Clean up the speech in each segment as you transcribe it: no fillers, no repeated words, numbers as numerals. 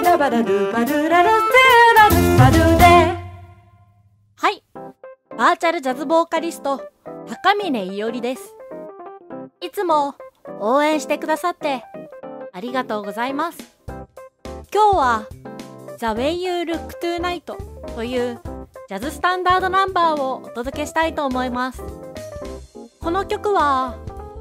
ラバラルバルララテラルバルで。 はい、バーチャルジャズボーカリスト高峰伊織です。いつも応援してくださってありがとうございます。今日は The Way You Look Tonight というジャズスタンダードナンバーをお届けしたいと思います。この曲は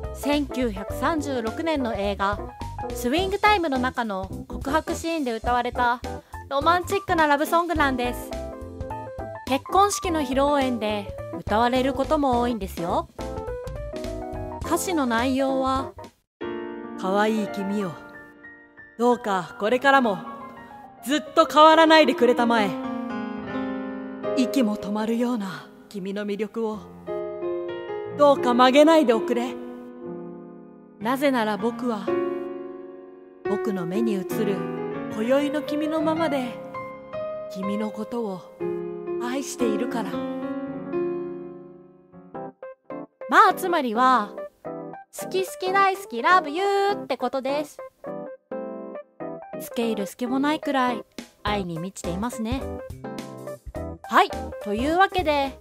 1936年の映画スウィングタイムの中の告白シーンで歌われたロマンチックなラブソングなんです。結婚式の披露宴で歌われることも多いんですよ。歌詞の内容は、 可愛い君よ、どうかこれからもずっと変わらないでくれたまえ。息も止まるような君の魅力をどうか曲げないでおくれ。なぜなら僕は僕の目に映る今宵の君のままで君のことを愛しているから。 まあつまりは好き好き大好きラブユーってことです。つけ入る隙もないくらい愛に満ちていますね。はい、というわけで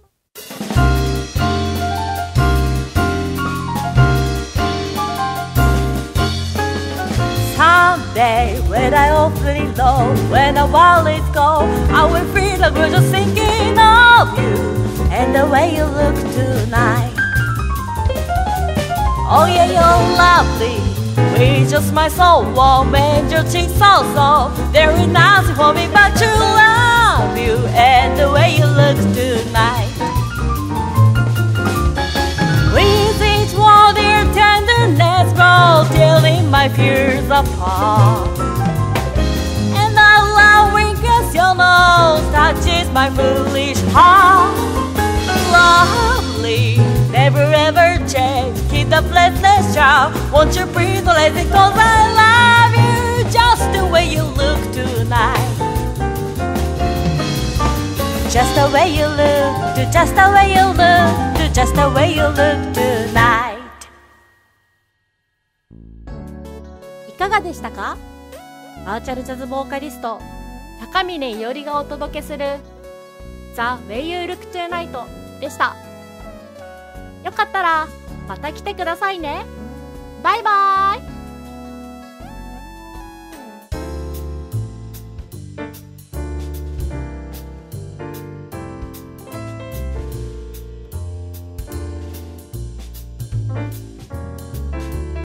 Someday when I awfully low, when the world is cold, I will feel like we're just thinking of you and the way you look tonight. Oh yeah, you're lovely, with just my soul warm and your cheeks so soft. There is nothing for me but to love you and the way you look tonight. With each word your tenderness grows, tearing my fears apart. And I love when your nose touches my foolish heart. Lovely, never ever change, keep the blessedness child. Won't you breathe or let it go? I love you just the way you look tonight. Just the way you look, do just the way you look, do just the way you look tonight. いかがでしたか？バーチャルジャズボーカリスト高峰伊織がお届けする The Way You Look Tonight でした。よかったらまた来てくださいね。バイバーイ。